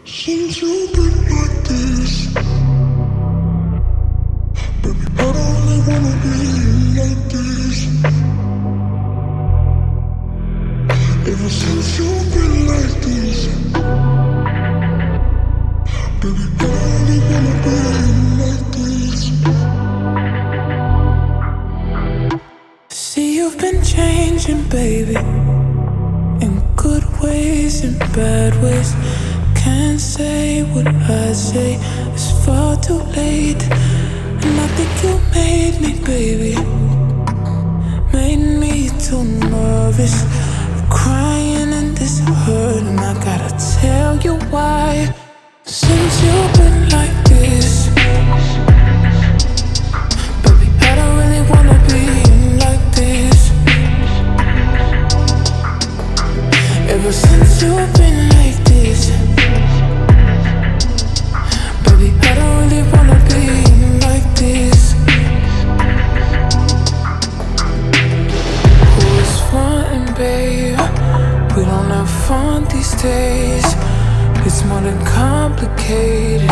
Since you've been like this, baby, I don't really wanna be like this. Ever since you've been like this, baby, I don't really wanna be like this. See, you've been changing, baby, in good ways and bad ways. Can't say what I say, it's far too late. And I think you made me, baby, made me too nervous. I'm crying in this hurt, and I gotta tell you why. Since you've been like this, baby, I don't really wanna be like this. Ever since you've been like this, baby, I don't really wanna be like this. Who is frontin', babe? We don't have fun these days. It's more than complicated.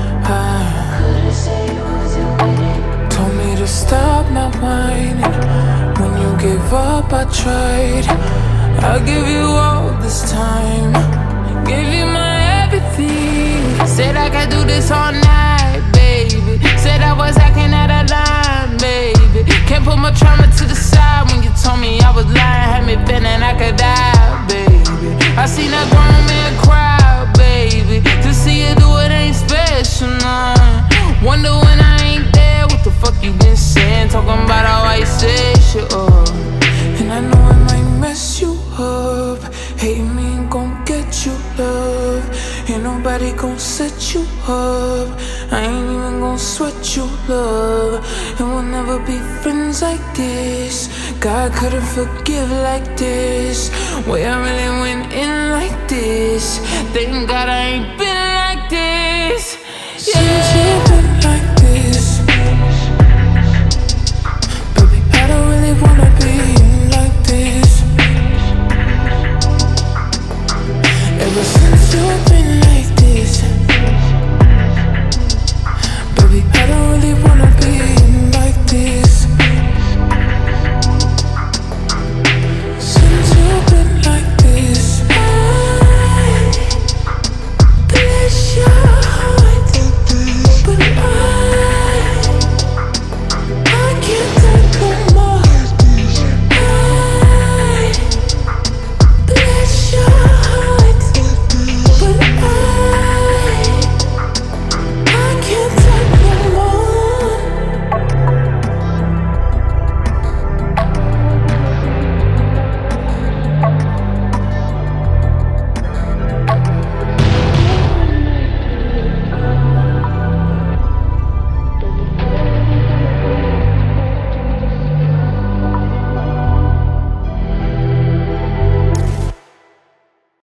Told me to stop my whining. When you gave up, I tried. I'll give you all this time, give you my everything. Said I could do this all night, baby. Said I was acting out of line, baby. Can't put my trauma to the side when you told me I was lying. Had me feeling I could die, baby. I seen that grown man cry, baby. To see you do it ain't special, no. Wonder when I ain't there, what the fuck you been saying? Talking about how I said shit up. And I know I might mess you up. Hate me ain't gon' get you love. Ain't nobody gon' set you up. I ain't even gon' sweat you, love. And we'll never be friends like this. God couldn't forgive like this. Way I really went in like this. Thank God I ain't been like this. Yeah. Since you've been like this, baby, I don't really wanna be like this. Ever since you've been